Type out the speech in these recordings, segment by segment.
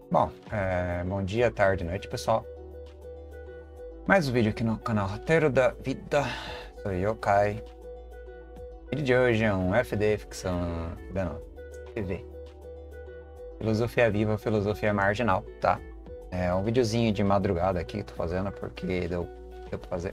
Bom, bom dia, tarde, noite, pessoal. Mais um vídeo aqui no canal Roteiro da Vida. Sou eu, Kai. O vídeo de hoje é um FD, ficção... não, TV. Filosofia viva, filosofia marginal, tá? É um videozinho de madrugada aqui que tô fazendo porque deu pra fazer.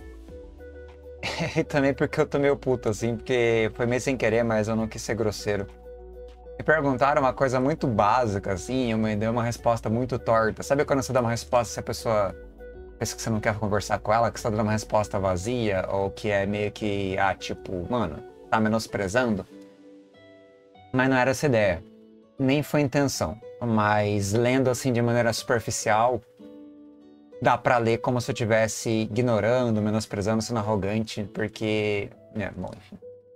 E também porque eu tô meio puto, assim, porque foi meio sem querer, mas eu não quis ser grosseiro. Me perguntaram uma coisa muito básica, assim, eu me dei uma resposta muito torta. Sabe quando você dá uma resposta se a pessoa pensa que você não quer conversar com ela, que você tá dando uma resposta vazia, ou que é meio que, tipo, mano, tá menosprezando? Mas não era essa ideia. Nem foi intenção. Mas lendo assim de maneira superficial, dá pra ler como se eu estivesse ignorando, menosprezando, sendo arrogante, porque... bom, enfim.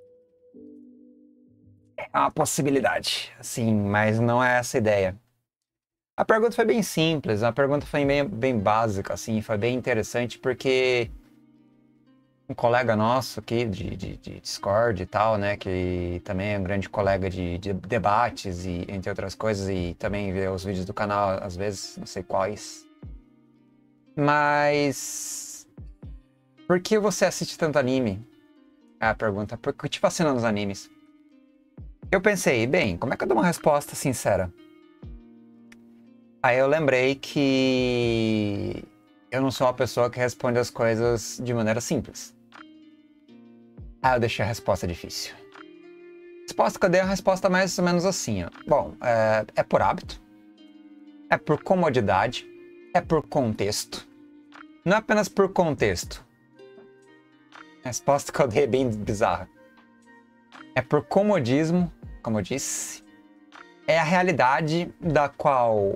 É uma possibilidade, sim, mas não é essa a ideia. A pergunta foi bem simples, a pergunta foi bem básica, assim, foi bem interessante, porque um colega nosso aqui de Discord e tal, né, que também é um grande colega de debates e entre outras coisas, e também vê os vídeos do canal, às vezes, não sei quais. Mas... por que você assiste tanto anime? É a pergunta. Por que te fascinam os animes? Eu pensei, bem, como é que eu dou uma resposta sincera? Aí eu lembrei que eu não sou uma pessoa que responde as coisas de maneira simples. Aí eu deixei a resposta difícil. A resposta que eu dei é uma resposta mais ou menos assim, ó. Bom, é por hábito, é por comodidade, é por contexto. Não é apenas por contexto. A resposta que eu dei é bem bizarra. É por comodismo, como eu disse. É a realidade da qual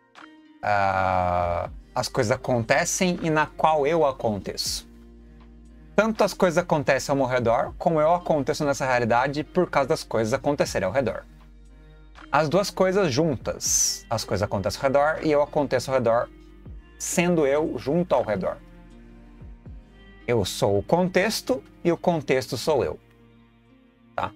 as coisas acontecem e na qual eu aconteço. Tanto as coisas acontecem ao meu redor, como eu aconteço nessa realidade por causa das coisas acontecerem ao redor. As duas coisas juntas. As coisas acontecem ao redor e eu aconteço ao redor, sendo eu junto ao redor. Eu sou o contexto e o contexto sou eu. Tá?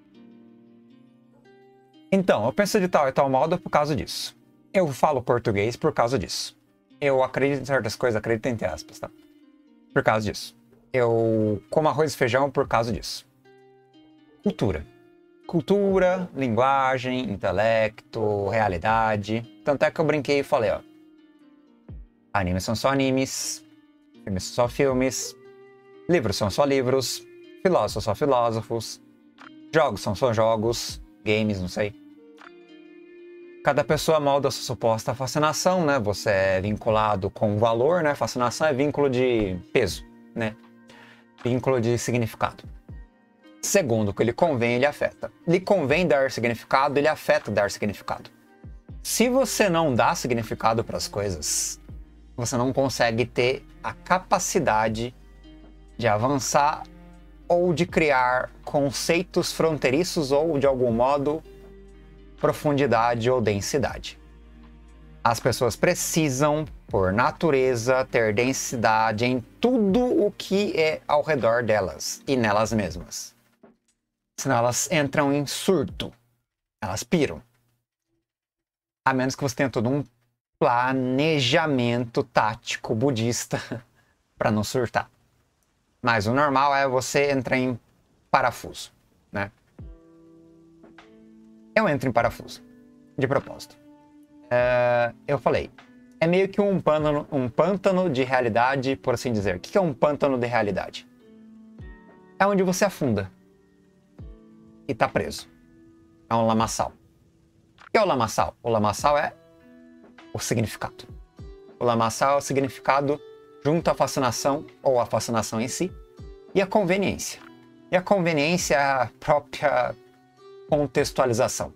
Então, eu penso de tal e tal modo por causa disso. Eu falo português por causa disso. Eu acredito em certas coisas, acredito entre aspas, tá? Por causa disso. Eu como arroz e feijão por causa disso. Cultura. Cultura, linguagem, intelecto, realidade. Tanto é que eu brinquei e falei, ó. Animes são só animes. Filmes são só filmes. Livros são só livros. Filósofos são só filósofos. Jogos são só jogos. Games, não sei. Cada pessoa molda a sua suposta fascinação, né? Você é vinculado com valor, né? Fascinação é vínculo de peso, né? Vínculo de significado. Segundo, o que lhe convém, ele afeta. Lhe convém dar significado, ele afeta dar significado. Se você não dá significado para as coisas, você não consegue ter a capacidade de avançar ou de criar conceitos fronteiriços ou, de algum modo, profundidade ou densidade. As pessoas precisam, por natureza, ter densidade em tudo o que é ao redor delas e nelas mesmas. Senão elas entram em surto. Elas piram. A menos que você tenha todo um planejamento tático budista para não surtar. Mas o normal é você entrar em parafuso, né? Eu entro em parafuso, de propósito. Eu falei, é meio que um pântano de realidade, por assim dizer. O que é um pântano de realidade? É onde você afunda e tá preso. É um lamaçal. O que é o lamaçal? O lamaçal é o significado. O lamaçal é o significado junto à fascinação, ou a fascinação em si, e a conveniência. E a conveniência é a própria contextualização.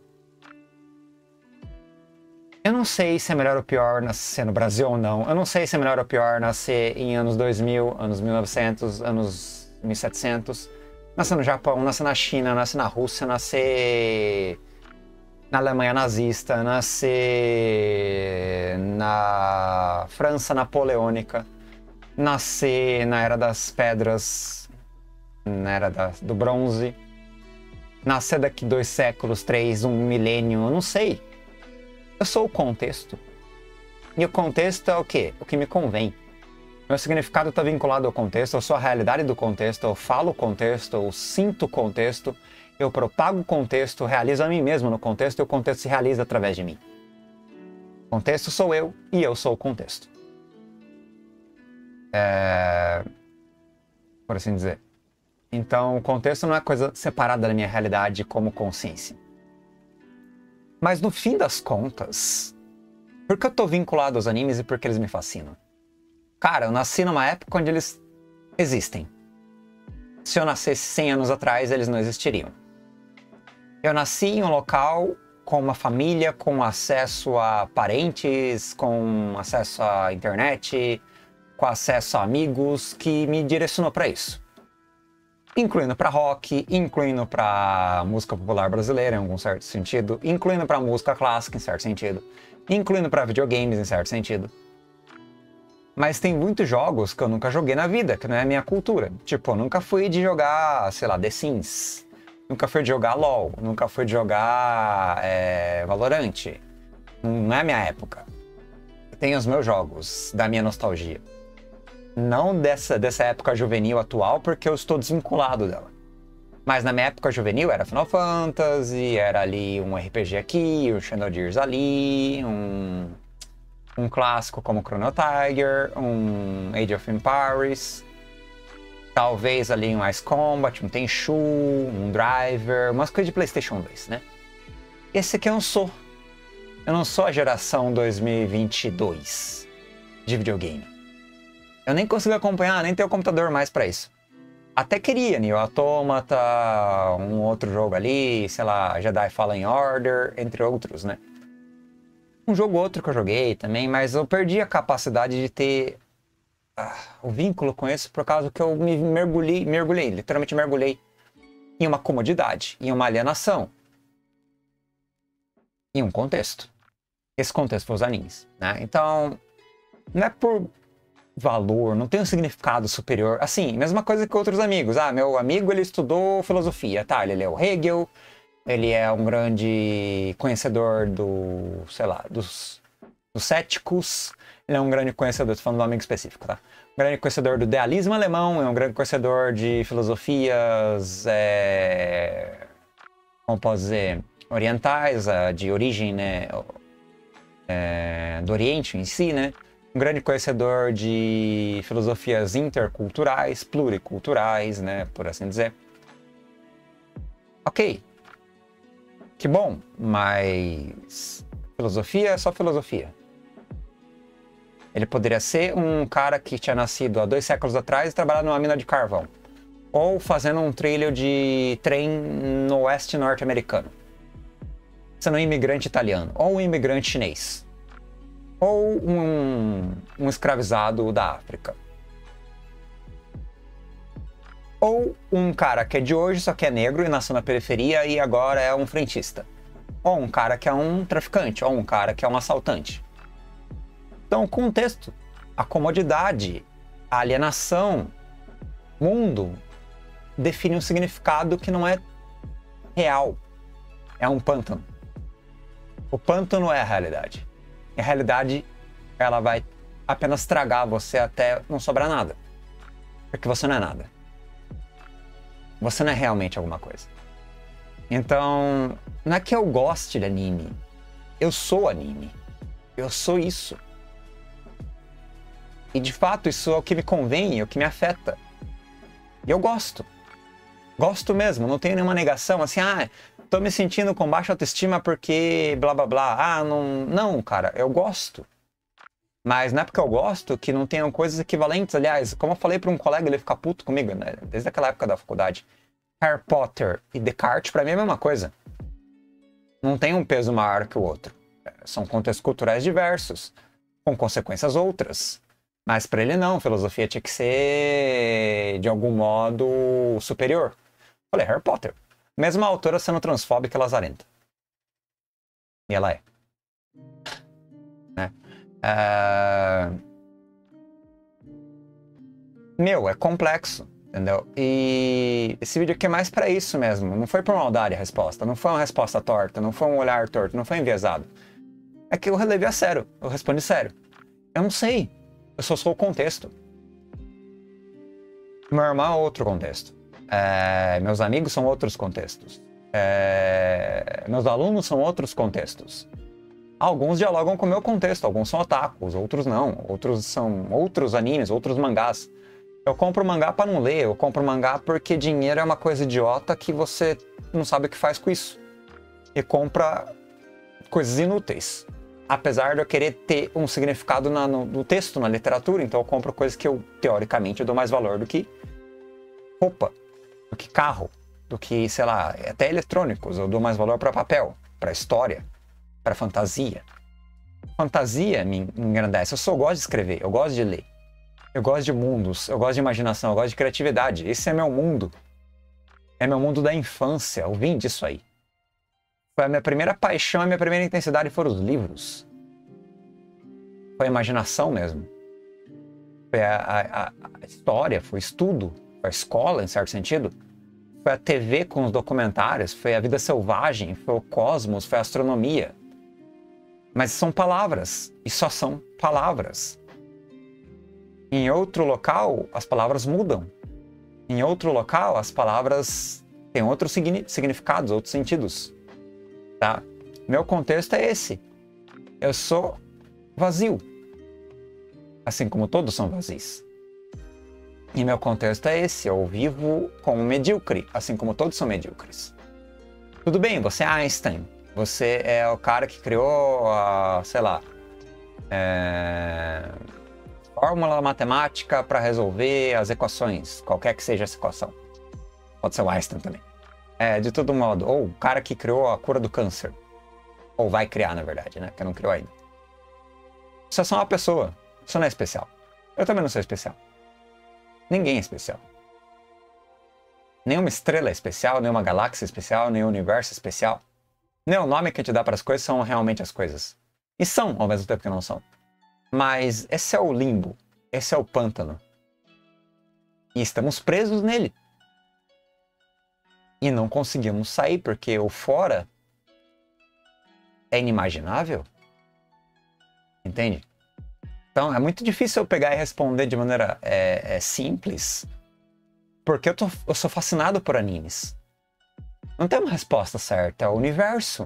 Eu não sei se é melhor ou pior nascer no Brasil ou não. Eu não sei se é melhor ou pior nascer em anos 2000, anos 1900, anos 1700. Nascer no Japão, nascer na China, nascer na Rússia, nascer na Alemanha nazista, nascer na França napoleônica, nascer na Era das Pedras, na Era do Bronze, nascer daqui 2 séculos, 3, 1 milênio, eu não sei. Eu sou o contexto. E o contexto é o quê? O que me convém. Meu significado está vinculado ao contexto, eu sou a realidade do contexto, eu falo o contexto, eu sinto o contexto, eu propago o contexto, realizo a mim mesmo no contexto e o contexto se realiza através de mim. O contexto sou eu e eu sou o contexto. Por assim dizer. Então, o contexto não é coisa separada da minha realidade como consciência. Mas no fim das contas, por que eu tô vinculado aos animes e por que eles me fascinam? Cara, eu nasci numa época onde eles existem. Se eu nascesse 100 anos atrás, eles não existiriam. Eu nasci em um local com uma família, com acesso a parentes, com acesso à internet, com acesso a amigos, que me direcionou para isso. Incluindo para rock, incluindo para música popular brasileira em algum certo sentido, incluindo para música clássica em certo sentido, incluindo para videogames em certo sentido. Mas tem muitos jogos que eu nunca joguei na vida, que não é a minha cultura. Tipo, eu nunca fui de jogar, sei lá, The Sims. Nunca fui de jogar LoL. Nunca fui de jogar Valorant. Não é a minha época. Eu tenho os meus jogos, da minha nostalgia. Não dessa época juvenil atual, porque eu estou desvinculado dela. Mas na minha época juvenil era Final Fantasy, era ali um RPG aqui, um Xenogears ali, um clássico como Chrono Trigger, um Age of Empires, talvez ali um Ice Combat, um Tenchu, um Driver, umas coisas de PlayStation 2, né? Esse aqui eu não sou. Eu não sou a geração 2022 de videogame. Eu nem consigo acompanhar, nem tenho computador mais pra isso. Até queria, Nier Automata, um outro jogo ali, sei lá, Jedi Fallen Order, entre outros, né? Um jogo outro que eu joguei também, mas eu perdi a capacidade de ter o vínculo com isso por causa que eu me literalmente mergulhei em uma comodidade, em uma alienação, em um contexto. Esse contexto foi os animes, né? Então, não é por valor, não tem um significado superior. Assim, mesma coisa que outros amigos. Meu amigo, ele estudou filosofia, tá? Ele leu Hegel, ele é um grande conhecedor sei lá, dos céticos. Ele é um grande conhecedor, tô falando de um amigo específico, tá? Um grande conhecedor do idealismo alemão, é um grande conhecedor de filosofias, como posso dizer, orientais, de origem, né? Do Oriente em si, né? Um grande conhecedor de filosofias interculturais, pluriculturais, né? Por assim dizer. Ok. Que bom, mas filosofia é só filosofia. Ele poderia ser um cara que tinha nascido há 2 séculos atrás e trabalhado numa mina de carvão. Ou fazendo um trilho de trem no oeste norte-americano. Sendo um imigrante italiano. Ou um imigrante chinês. Ou um escravizado da África. Ou um cara que é de hoje, só que é negro e nasceu na periferia e agora é um frentista. Ou um cara que é um traficante, ou um cara que é um assaltante. Então o contexto, a comodidade, a alienação, o mundo define um significado que não é real. É um pântano. O pântano é a realidade. E a realidade, ela vai apenas tragar você até não sobrar nada. Porque você não é nada. Você não é realmente alguma coisa. Então, não é que eu goste de anime. Eu sou anime. Eu sou isso. E de fato, isso é o que me convém, é o que me afeta. E eu gosto. Gosto mesmo, não tenho nenhuma negação, assim, tô me sentindo com baixa autoestima porque blá blá blá. Não, cara, eu gosto. Mas não é porque eu gosto que não tenham coisas equivalentes. Aliás, como eu falei para um colega, ele fica puto comigo, né? Desde aquela época da faculdade. Harry Potter e Descartes, pra mim, é a mesma coisa. Não tem um peso maior que o outro. São contextos culturais diversos, com consequências outras. Mas para ele não, filosofia tinha que ser, de algum modo, superior. Falei, Harry Potter. Mesmo a autora sendo transfóbica e lazarenta. E ela é. Né? É complexo, entendeu? E esse vídeo aqui é mais pra isso mesmo. Não foi por maldade a resposta. Não foi uma resposta torta, não foi um olhar torto, não foi enviesado. É que eu relevei a sério. Eu respondi sério. Eu não sei. Eu só sou o contexto. Meu irmão é outro contexto. Meus amigos são outros contextos. Meus alunos são outros contextos. Alguns dialogam com o meu contexto, alguns são otakus, outros não. Outros são outros animes, outros mangás. Eu compro mangá para não ler, eu compro mangá porque dinheiro é uma coisa idiota que você não sabe o que faz com isso. E compra coisas inúteis. Apesar de eu querer ter um significado no texto, na literatura, então eu compro coisas que eu, teoricamente, eu dou mais valor do que roupa, do que carro, do que, sei lá, até eletrônicos. Eu dou mais valor para papel, para história, para fantasia. Fantasia me engrandece. Eu gosto de escrever, eu gosto de ler. Eu gosto de mundos, eu gosto de imaginação, eu gosto de criatividade. Esse é meu mundo. É meu mundo da infância, eu vim disso aí. Foi a minha primeira paixão, a minha primeira intensidade foram os livros. Foi a imaginação mesmo. Foi a história, foi o estudo, foi a escola, em certo sentido. Foi a TV com os documentários, foi a vida selvagem, foi o cosmos, foi a astronomia. Mas são palavras, e só são palavras. Em outro local, as palavras mudam. Em outro local, as palavras têm outros significados, outros sentidos. Tá? Meu contexto é esse. Eu sou vazio. Assim como todos são vazios. E meu contexto é esse. Eu vivo como medíocre, assim como todos são medíocres. Tudo bem, você é Einstein. Você é o cara que criou a, sei lá, fórmula matemática para resolver as equações, qualquer que seja essa equação. Pode ser o Einstein também. De todo modo, ou o cara que criou a cura do câncer. Ou vai criar, na verdade, né? Porque não criou ainda. Você é só uma pessoa. Você não é especial. Eu também não sou especial. Ninguém é especial. Nenhuma estrela é especial, nenhuma galáxia é especial, nenhum universo é especial. Nem o nome que a gente dá para as coisas são realmente as coisas. E são, ao mesmo tempo que não são. Mas esse é o limbo. Esse é o pântano. E estamos presos nele. E não conseguimos sair, porque o fora é inimaginável. Entende? Então é muito difícil eu pegar e responder de maneira simples. Porque eu sou fascinado por animes. Não tem uma resposta certa, é o universo.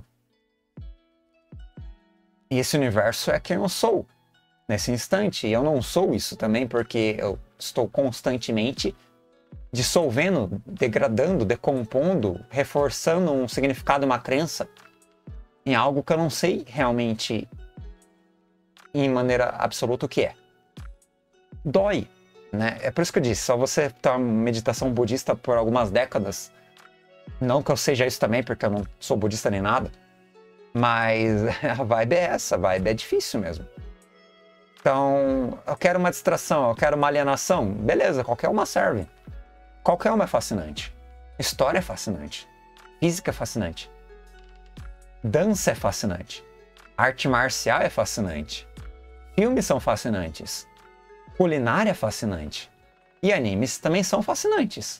E esse universo é quem eu sou. Nesse instante, e eu não sou isso também porque eu estou constantemente dissolvendo, degradando, decompondo, reforçando um significado, uma crença em algo que eu não sei realmente em maneira absoluta o que é. Dói, né? É por isso que eu disse, só você ter uma meditação budista por algumas décadas, não que eu seja isso também, porque eu não sou budista nem nada, mas a vibe é essa, a vibe é difícil mesmo. Então, eu quero uma distração, eu quero uma alienação. Beleza, qualquer uma serve. Qualquer uma é fascinante. História é fascinante. Física é fascinante. Dança é fascinante. Arte marcial é fascinante. Filmes são fascinantes. Culinária é fascinante. E animes também são fascinantes.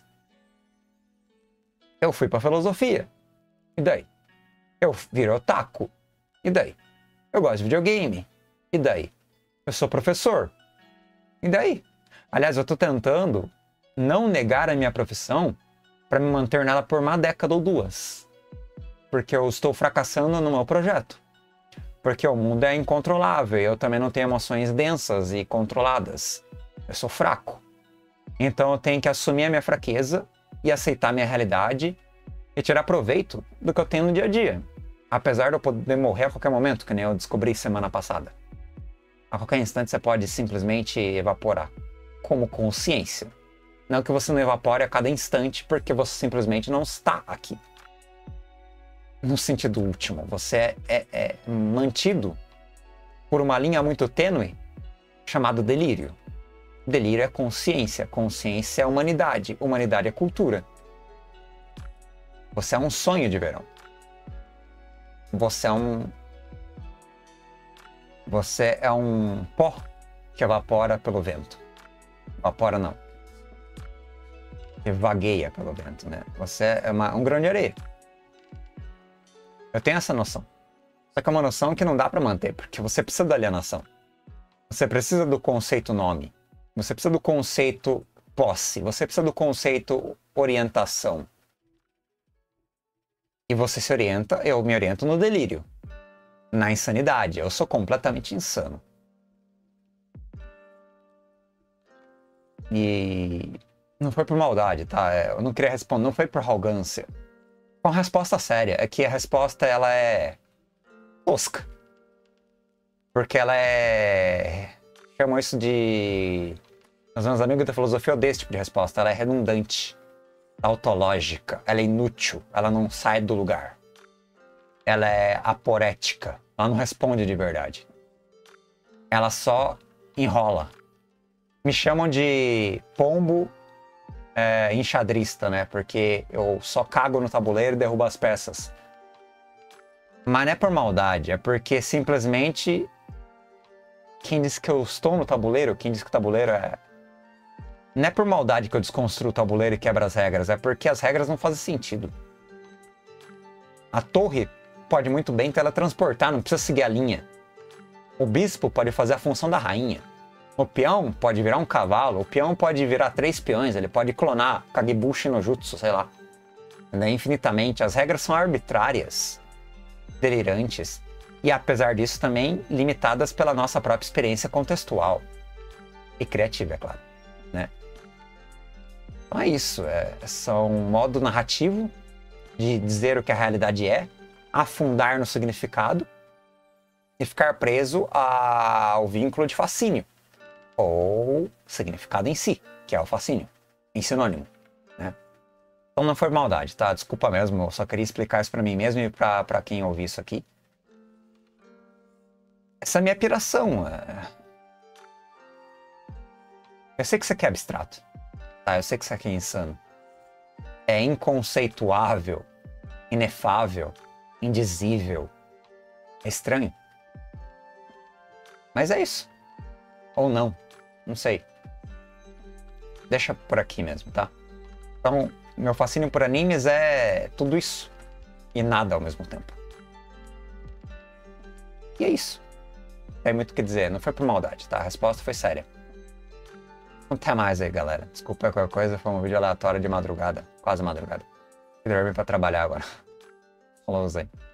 Eu fui pra filosofia. E daí? Eu viro otaku. E daí? Eu gosto de videogame. E daí? Eu sou professor. E daí? Aliás, eu tô tentando não negar a minha profissão para me manter nela por uma década ou duas. Porque eu estou fracassando no meu projeto. Porque o mundo é incontrolável. Eu também não tenho emoções densas e controladas. Eu sou fraco. Então eu tenho que assumir a minha fraqueza e aceitar a minha realidade e tirar proveito do que eu tenho no dia a dia. Apesar de eu poder morrer a qualquer momento, que nem eu descobri semana passada. A qualquer instante você pode simplesmente evaporar. Como consciência. Não que você não evapore a cada instante, porque você simplesmente não está aqui. No sentido último, você é mantido por uma linha muito tênue chamada delírio. Delírio é consciência, consciência é humanidade, humanidade é cultura. Você é um sonho de verão. Você é um pó que evapora pelo vento. Evapora não. Que vagueia pelo vento, né? Você é um grão de areia. Eu tenho essa noção. Só que é uma noção que não dá pra manter, porque você precisa da alienação. Você precisa do conceito nome. Você precisa do conceito posse. Você precisa do conceito orientação. E você se orienta, eu me oriento no delírio. Na insanidade. Eu sou completamente insano. E não foi por maldade, tá? Eu não queria responder, não foi por arrogância. Foi uma resposta séria. É que a resposta, ela é tosca. Porque ela é... Chamam isso de... Os meus amigos da filosofia odeiam esse tipo de resposta. Ela é redundante, tautológica, ela é inútil, ela não sai do lugar. Ela é aporética, ela não responde de verdade. Ela só enrola. Me chamam de pombo enxadrista, né? Porque eu só cago no tabuleiro e derrubo as peças. Mas não é por maldade, é porque simplesmente quem disse que eu estou no tabuleiro, quem disse que o tabuleiro é... Não é por maldade que eu desconstruo o tabuleiro e quebro as regras, é porque as regras não fazem sentido. A torre pode muito bem teletransportar, não precisa seguir a linha. O bispo pode fazer a função da rainha. O peão pode virar um cavalo, o peão pode virar 3 peões, ele pode clonar Kagebushi no Jutsu, sei lá. Infinitamente, as regras são arbitrárias, delirantes. E apesar disso também limitadas pela nossa própria experiência contextual. E criativa, é claro, né? Então é isso, são um modo narrativo de dizer o que a realidade é, afundar no significado e ficar preso ao vínculo de fascínio, ou significado em si, que é o fascínio, em sinônimo, né? Então não foi maldade, tá? Desculpa mesmo, eu só queria explicar isso pra mim mesmo e pra quem ouvir isso aqui. Essa é a minha piração. Eu sei que isso aqui é abstrato. Tá, eu sei que isso aqui é insano. É inconceituável, inefável, indizível. É estranho. Mas é isso. Ou não. Não sei. Deixa por aqui mesmo, tá? Então, meu fascínio por animes é tudo isso. E nada ao mesmo tempo. E é isso. Não tem muito o que dizer. Não foi por maldade, tá? A resposta foi séria. Até mais aí, galera. Desculpa qualquer coisa, foi um vídeo aleatório de madrugada. Quase madrugada. Eu dormi pra trabalhar agora. Falou, Zé.